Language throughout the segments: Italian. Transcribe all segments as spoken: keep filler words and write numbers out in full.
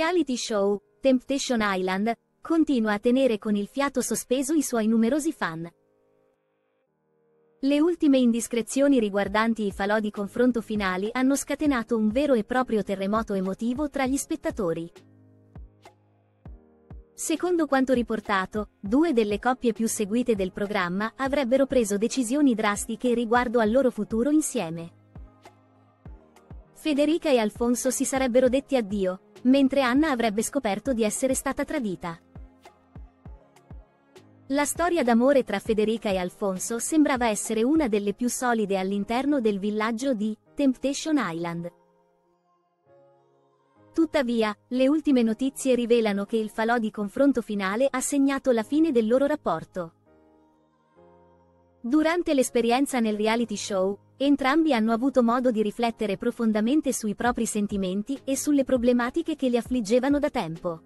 reality show, Temptation Island, continua a tenere con il fiato sospeso i suoi numerosi fan. Le ultime indiscrezioni riguardanti i falò di confronto finali hanno scatenato un vero e proprio terremoto emotivo tra gli spettatori. Secondo quanto riportato, due delle coppie più seguite del programma avrebbero preso decisioni drastiche riguardo al loro futuro insieme. Federica e Alfonso si sarebbero detti addio, mentre Anna avrebbe scoperto di essere stata tradita. La storia d'amore tra Federica e Alfonso sembrava essere una delle più solide all'interno del villaggio di Temptation Island. Tuttavia, le ultime notizie rivelano che il falò di confronto finale ha segnato la fine del loro rapporto. Durante l'esperienza nel reality show, entrambi hanno avuto modo di riflettere profondamente sui propri sentimenti e sulle problematiche che li affliggevano da tempo.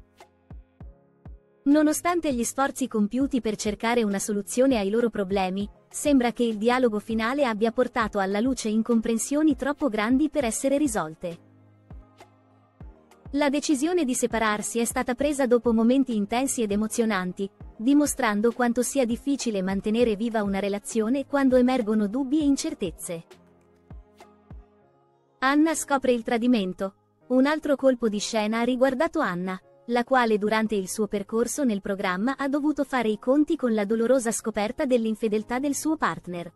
Nonostante gli sforzi compiuti per cercare una soluzione ai loro problemi, sembra che il dialogo finale abbia portato alla luce incomprensioni troppo grandi per essere risolte. La decisione di separarsi è stata presa dopo momenti intensi ed emozionanti, dimostrando quanto sia difficile mantenere viva una relazione quando emergono dubbi e incertezze. Anna scopre il tradimento. Un altro colpo di scena ha riguardato Anna, la quale durante il suo percorso nel programma ha dovuto fare i conti con la dolorosa scoperta dell'infedeltà del suo partner.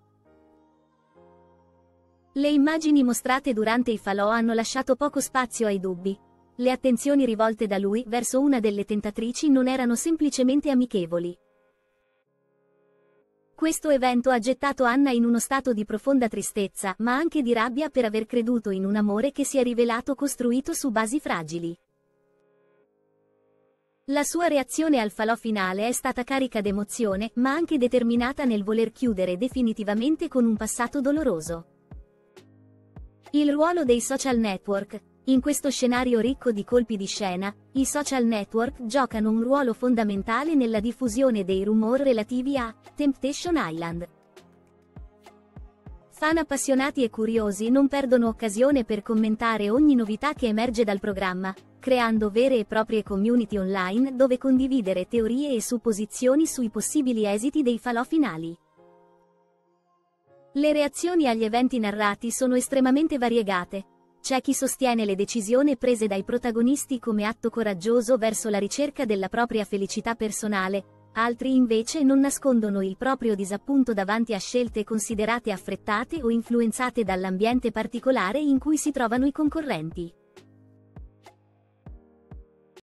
Le immagini mostrate durante i falò hanno lasciato poco spazio ai dubbi. Le attenzioni rivolte da lui verso una delle tentatrici non erano semplicemente amichevoli. Questo evento ha gettato Anna in uno stato di profonda tristezza, ma anche di rabbia per aver creduto in un amore che si è rivelato costruito su basi fragili. La sua reazione al falò finale è stata carica d'emozione, ma anche determinata nel voler chiudere definitivamente con un passato doloroso. Il ruolo dei social network. In questo scenario ricco di colpi di scena, i social network giocano un ruolo fondamentale nella diffusione dei rumor relativi a Temptation Island. Fan appassionati e curiosi non perdono occasione per commentare ogni novità che emerge dal programma, creando vere e proprie community online dove condividere teorie e supposizioni sui possibili esiti dei falò finali. Le reazioni agli eventi narrati sono estremamente variegate. C'è chi sostiene le decisioni prese dai protagonisti come atto coraggioso verso la ricerca della propria felicità personale, altri invece non nascondono il proprio disappunto davanti a scelte considerate affrettate o influenzate dall'ambiente particolare in cui si trovano i concorrenti.